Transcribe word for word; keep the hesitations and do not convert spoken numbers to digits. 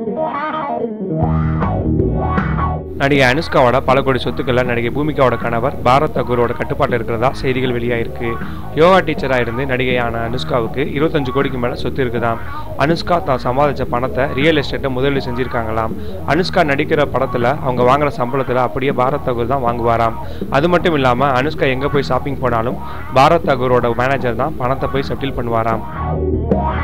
நடிகை அனுஷ்காவோட பல கோடி சொத்துக்களை நடிகை பூமிகாவோட கணவர் பாரத் தாக்கூரோட கட்டுப்பாட்டில் இருக்கிறதா செய்திகள் வெளியாயிருக்கு. யோகா டீச்சராக இருந்து நடிகையான அனுஷ்காவுக்கு இருபத்தஞ்சு கோடிக்கு மேலே சொத்து இருக்குதாம். அனுஷ்கா தான் சம்பாதிச்ச பணத்தை ரியல் எஸ்டேட்டை முதலீடு செஞ்சிருக்காங்களாம். அனுஷ்கா நடிக்கிற படத்தில் அவங்க வாங்குற சம்பளத்தில் அப்படியே பாரத் தாக்கூர் தான் வாங்குவாராம். அது மட்டும் இல்லாமல் அனுஷ்கா எங்கே போய் ஷாப்பிங் போனாலும் பாரத் தாக்கூரோட மேனேஜர் தான் பணத்தை போய் செட்டில் பண்ணுவாராம்.